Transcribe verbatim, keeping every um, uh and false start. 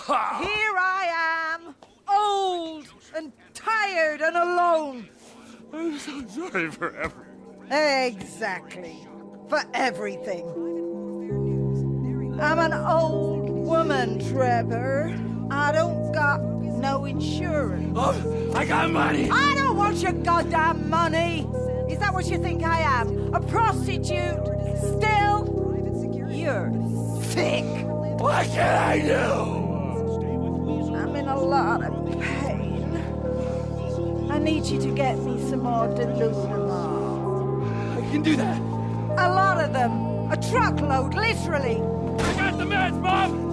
Here I am, old and tired and alone. I'm so sorry for everything. Exactly. For everything. I'm an old woman, Trevor. I don't got no insurance. Oh, I got money. I don't want your goddamn money. Is that what you think I am? A prostitute? Still? You're sick. What can I do? I'm in a lot of pain. I need you to get me some more Delusional. I can do that. A lot of them. A truckload, literally. I got the meds, Mom.